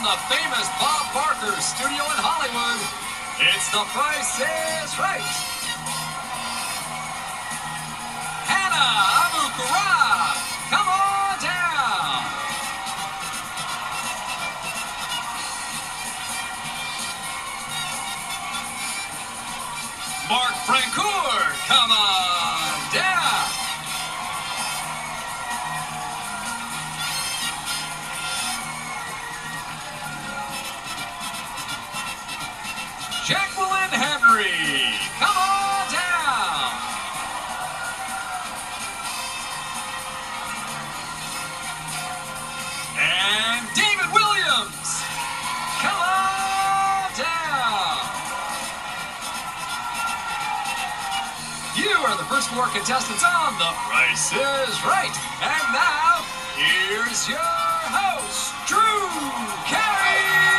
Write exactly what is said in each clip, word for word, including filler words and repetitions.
the famous Bob Barker studio in Hollywood, it's The Price is Right. Hannah Abu-Kara, come on down. Mark Francoeur, come on down. Jacqueline Henry, come on down. And David Williams, come on down. You are the first four contestants on The Price is Right. And now, here's your host, Drew Carey.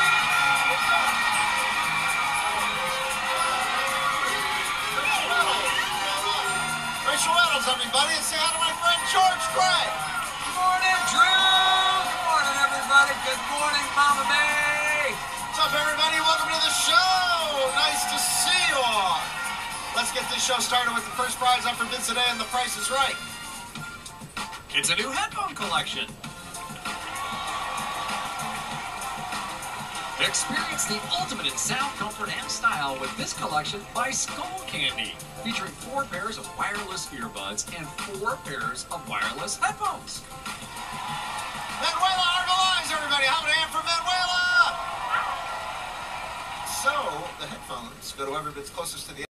Rachel Reynolds, everybody, and say hi to my friend George Gray. Good morning, Drew. Good morning, everybody. Good morning, Mama May. What's up, everybody? Welcome to the show. Nice to see you all. Let's get this show started with the first prize up for bids today, and The Price is Right. It's a new headphone collection. Experience the ultimate in sound, comfort, and style with this collection by Skullcandy, featuring four pairs of wireless earbuds and four pairs of wireless headphones. Manuela Argalize, everybody. How many hand for Manuela? So, the headphones go to whoever bids closest to the